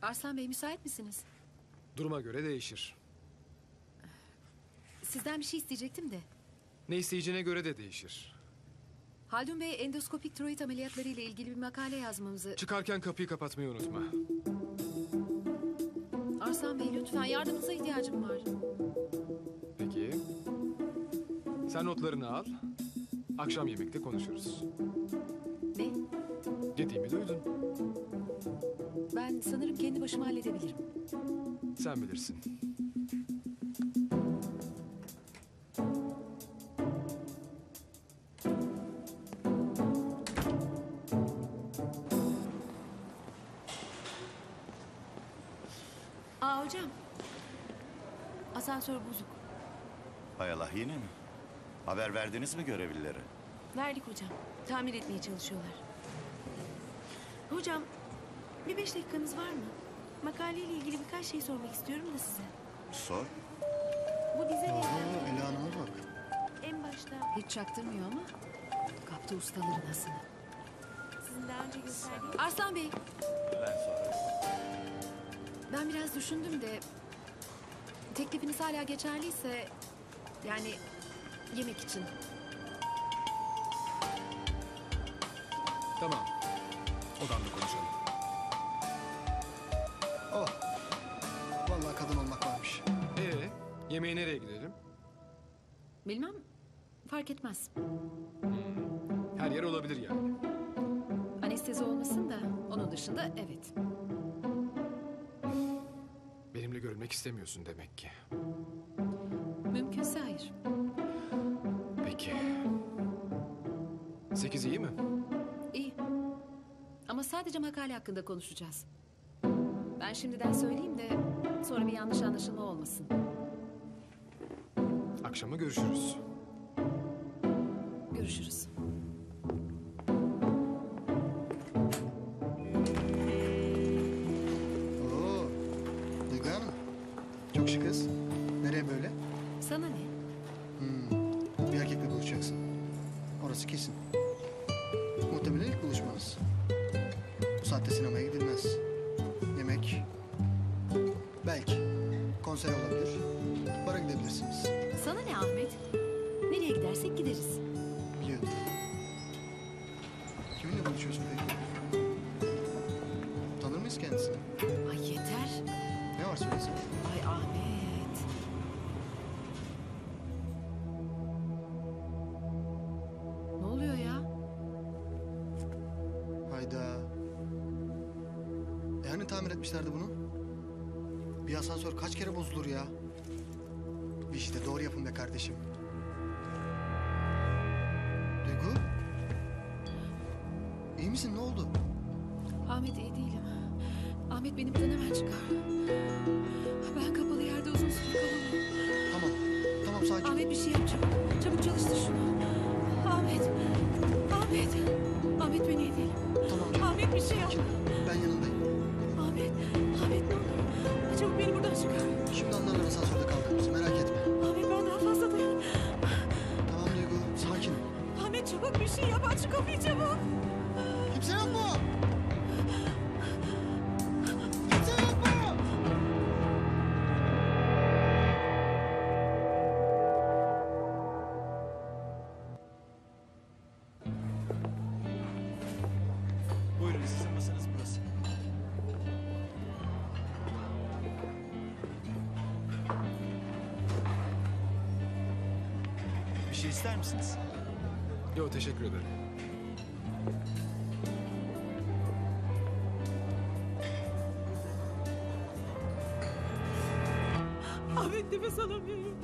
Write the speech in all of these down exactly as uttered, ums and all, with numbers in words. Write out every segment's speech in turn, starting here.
Arslan Bey, müsait misiniz? Duruma göre değişir. Sizden bir şey isteyecektim de. Ne isteyeceğine göre de değişir. Haldun Bey, endoskopik tiroid ameliyatları ile ilgili bir makale yazmamızı... Çıkarken kapıyı kapatmayı unutma. Arslan Bey, lütfen yardımınıza ihtiyacım var. Peki. Sen notlarını al. Akşam yemekte konuşuruz. Ne? Dediğimi duydun. Ben sanırım kendi başıma halledebilirim. Sen bilirsin. Aa hocam. Asansör bozuk. Hay Allah, yine mi? Haber verdiniz mi görevlilere? Verdik hocam. Tamir etmeye çalışıyorlar. Hocam, bir beş dakikanız var mı? Makaleyle ilgili birkaç şey sormak istiyorum da size. Sor. Bu bize Aa, verilen Ela Hanım'a bak. en başta... Hiç çaktırmıyor ama kaptı ustaların asını. Sizin daha önce gösterdiğiniz... Arslan Bey, Ben sorarım. ben biraz düşündüm de... Teklifiniz hala geçerliyse... Yani yemek için. Tamam. Odamda konuşalım. Oh. Vallahi kadın olmak varmış. Ee, yemeğe nereye gidelim? Bilmem, fark etmez. Her yer olabilir yani. Anestezi olmasın da onun dışında evet. Benimle görünmek istemiyorsun demek ki. Mümkünse hayır. Peki. Sekiz iyi mi? İyi. Ama sadece makale hakkında konuşacağız. Ben şimdiden söyleyeyim de sonra bir yanlış anlaşılma olmasın. Akşama görüşürüz. Görüşürüz. Oo. Duygu Hanım. Çok şık kız. Nereye böyle? Sana ne? Bir erkekle buluşacaksın. Orası kesin. Muhtemelen ilk buluşmanız. Bu saatte sinemaya gidilmez. Yemek. Belki. Konser olabilir. Bara gidebilirsiniz. Sana ne Ahmet? Nereye gidersek gideriz. Biliyordum. Kiminle buluşuyorsun peki? Tanır mıyız kendisini? Ay yeter. Ne var söylesene. Ay Ahmet. Ne oluyor ya? Hayda. E hani tamir etmişlerdi bunu? Bir asansör kaç kere bozulur ya? Bir işte doğru yapın be kardeşim. Duygu? İyi misin? Ne oldu? Ahmet iyi değilim. Ahmet beni buradan hemen çıkar. Ben kapalı yerde uzun süre kalamam. Tamam. Tamam sakin. Ahmet bir şey yap çabuk. Çabuk çalıştır şunu. Ahmet. Ahmet. Ahmet beni iyi değilim. Tamam canım. Ahmet bir şey yap. Sakin. Ben yanındayım. Ahmet. Ahmet ne olur. Çabuk beni buradan çıkar. Şimdi anlarlar asansörde kaldığımızı. Merak etme. Ahmet ben daha fazla dayanamam. Tamam Duygu. Sakin. Ahmet çabuk bir şey yap. Aç kapıyı çabuk. Kimse yok mu? Kimse yok mu? Buyurun, sizin masanız burası. Bir şey ister misiniz? Yok, teşekkür ederim. Ahmet nefes alamıyorum.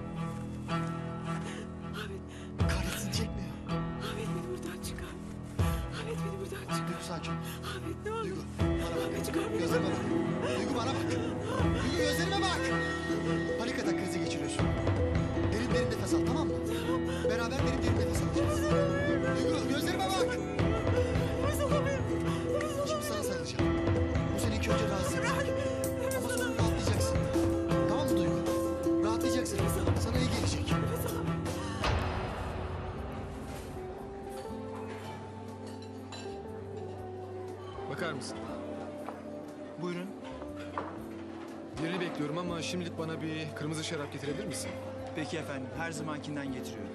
Ahmet. Kahretsin çekmiyor. Ahmet beni buradan çıkar. Ahmet beni buradan çıkar. Duygu sakin. Ahmet ne olur. Duygu bana bak. Ahmet çıkar beni. Gözlerime bak. Duygu bana bak. Duygu gözlerime bak. Panik atak krizi geçiriyorsun. Derin derin nefes al, tamam mı? Beraber derin derin nefes alacağız. Duygu gözlerime bak. Nefes alamıyorum. Şimdi sana sarılacağım. Bu seni ilk önce rahatsız edecek. Ama sonra rahatlayacaksın. Tamam mı Duygu? Rahatlayacaksın. Sana iyi gelecek. Bakar mısın? Buyurun. Birini bekliyorum ama şimdilik bana bir kırmızı şarap getirebilir misin? Peki efendim, her zamankinden getiriyorum.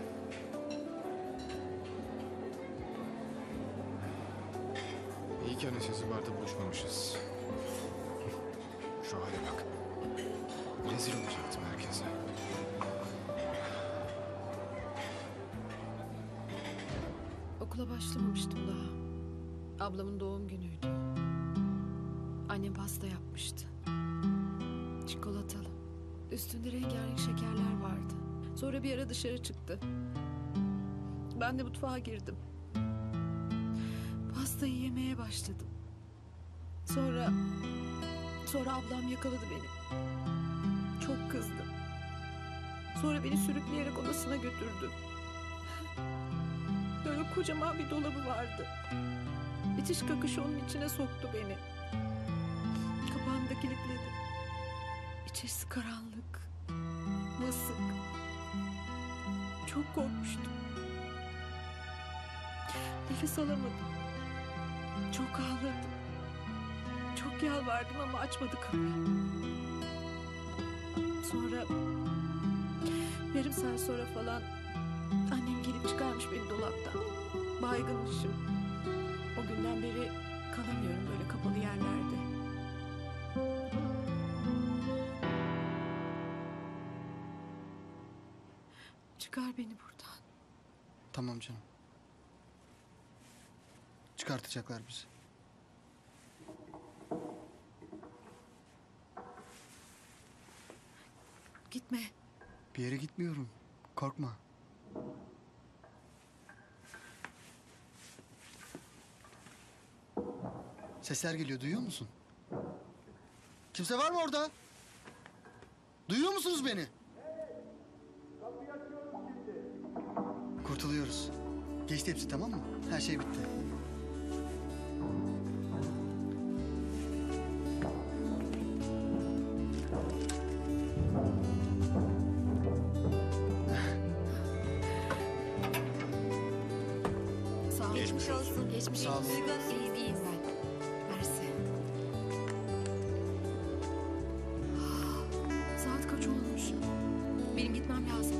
İyi ki anestezi barda buluşmamışız. Şu hale bak. Rezil olacaktım herkese. Okula başlamamıştım daha. Ablamın doğum günüydü. Annem pasta yapmıştı. Çikolatalı. Üstünde rengarenk şekerler vardı. Sonra bir ara dışarı çıktı. Ben de mutfağa girdim. Pastayı yemeye başladım. Sonra... Sonra ablam yakaladı beni. Çok kızdım. Sonra beni sürükleyerek odasına götürdü. Böyle kocaman bir dolabı vardı. İtiş kakış onun içine soktu beni. Kapağını da kilitledi. İçerisi karanlık. Mısık. Çok korkmuştum. Nefes alamadım. Çok ağladım. Çok yalvardım ama açmadı kapıyı. Sonra yarım saat sonra falan annem gelip çıkarmış beni dolaptan. Baygınmışım. O günden beri kalamıyorum böyle kapalı yerlerde. Çıkar beni buradan. Tamam canım. Çıkartacaklar bizi. Gitme. Bir yere gitmiyorum. Korkma. Sesler geliyor, duyuyor musun? Kimse var mı orada? Duyuyor musunuz beni? Kurtuluyoruz. Geçti hepsi, tamam mı? Her şey bitti. Sağ ol. Geçmiş olsun. Geçmiş Sağ olun. İyiyim iyiyim ben. Mersi. Saat kaç olmuş? Benim gitmem lazım.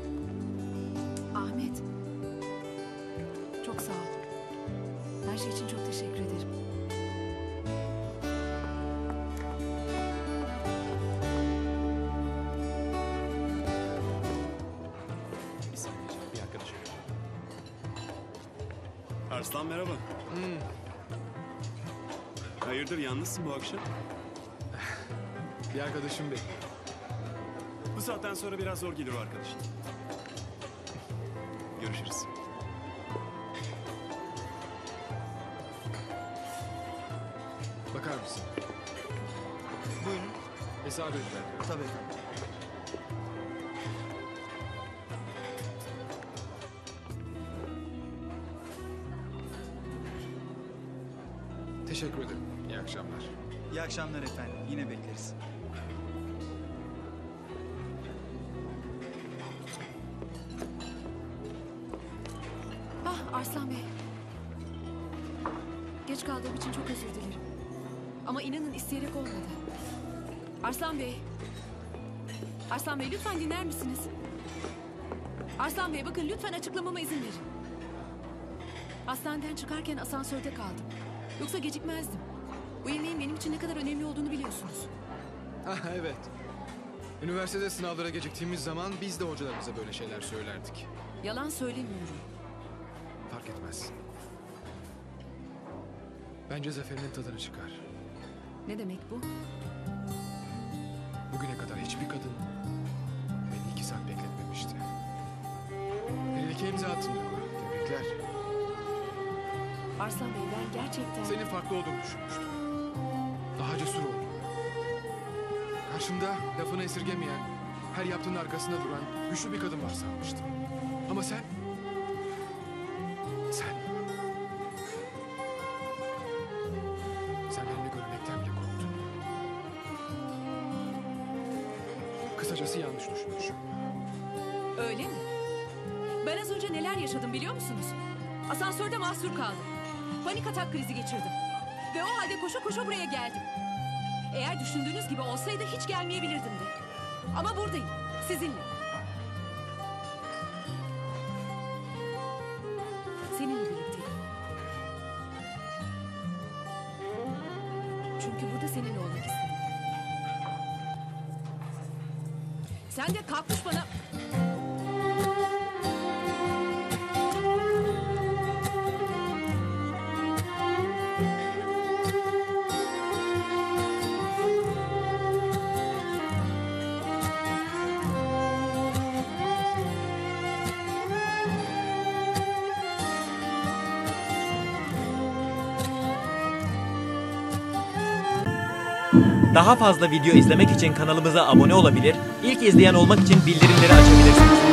Ahmet. Çok sağ ol. Her şey için çok teşekkür ederim. Bir saniye canım, bir arkadaşım. Arslan merhaba. Hayırdır, yalnızsın bu akşam? Bir arkadaşım bekliyor. Bu saatten sonra biraz zor gelir o arkadaşın. Görüşürüz. Bakar mısın? Buyurun. Hesabı lütfen. Tabii efendim. Teşekkür ederim. İyi akşamlar. İyi akşamlar efendim, yine bekleriz. Ah Arslan Bey. Geç kaldığım için çok özür dilerim. Ama inanın isteyerek olmadı. Arslan Bey. Arslan Bey lütfen dinler misiniz? Arslan Bey bakın lütfen açıklamama izin verin. Hastaneden çıkarken asansörde kaldım. Yoksa gecikmezdim. Bu yemeğin benim için ne kadar önemli olduğunu biliyorsunuz. Ah evet. Üniversitede sınavlara geciktiğimiz zaman biz de hocalarımıza böyle şeyler söylerdik. Yalan söylemiyorum. Fark etmez. Bence zaferinin tadını çıkar. Ne demek bu? Bugüne kadar hiçbir kadın beni iki saat bekletmemişti. Melike imza attın diyorlar. Tebrikler. Arslan Bey ben gerçekten... Senin farklı olduğunu düşünmüştüm. Daha cesur oldun. Karşımda lafını esirgemeyen, her yaptığının arkasında duran güçlü bir kadın var sanmıştım. Ama sen... Sen... Sen benimle görünmekten bile korktun. Kısacası yanlış düşünmüşüm. Öyle mi? Ben az önce neler yaşadım biliyor musunuz? Asansörde mahsur kaldım. Panik atak krizi geçirdim. Ve o halde koşa koşa buraya geldim. Eğer düşündüğünüz gibi olsaydı hiç gelmeyebilirdim de. Ama buradayım, sizinle. Seninle birlikteyim. Çünkü burada seninle olmak istedim. Sen de kalkmış bana... Daha fazla video izlemek için kanalımıza abone olabilir, ilk izleyen olmak için bildirimleri açabilirsiniz.